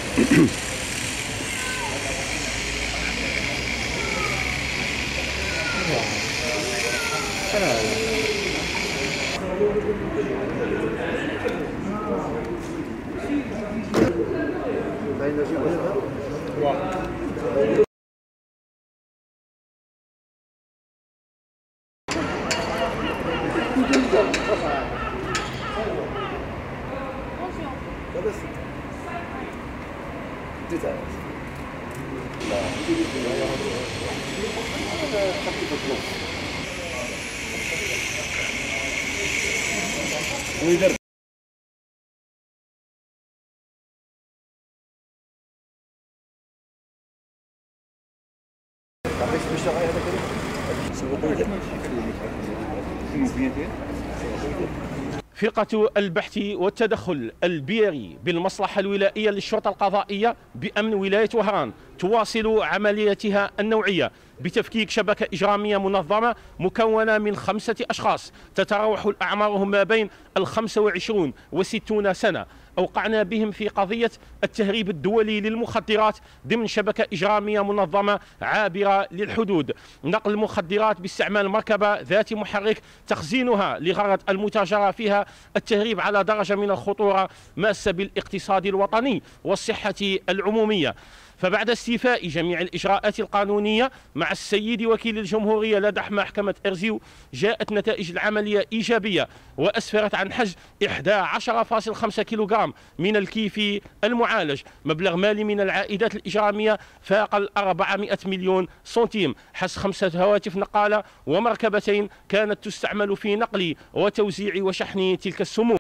فرقة البحث والتدخل البيئي بالمصلحة الولائية للشرطة القضائية بأمن ولاية وهران تواصل عملياتها النوعية بتفكيك شبكة إجرامية منظمة مكونة من 5 أشخاص تتراوح أعمارهم ما بين 25 و60 سنة. أوقعنا بهم في قضية التهريب الدولي للمخدرات ضمن شبكة إجرامية منظمة عابرة للحدود، نقل المخدرات باستعمال مركبة ذات محرك، تخزينها لغرض المتاجرة فيها، التهريب على درجة من الخطورة ماسة بالاقتصاد الوطني والصحة العمومية. فبعد استيفاء جميع الإجراءات القانونية مع السيد وكيل الجمهورية لدى محكمة إرزيو، جاءت نتائج العملية إيجابية وأسفرت عن حجز 11.5 كيلوغرام من الكيف المعالج. مبلغ مالي من العائدات الإجرامية فاق 400 مليون سنتيم، حز 5 هواتف نقالة ومركبتين كانت تستعمل في نقل وتوزيع وشحن تلك السموم.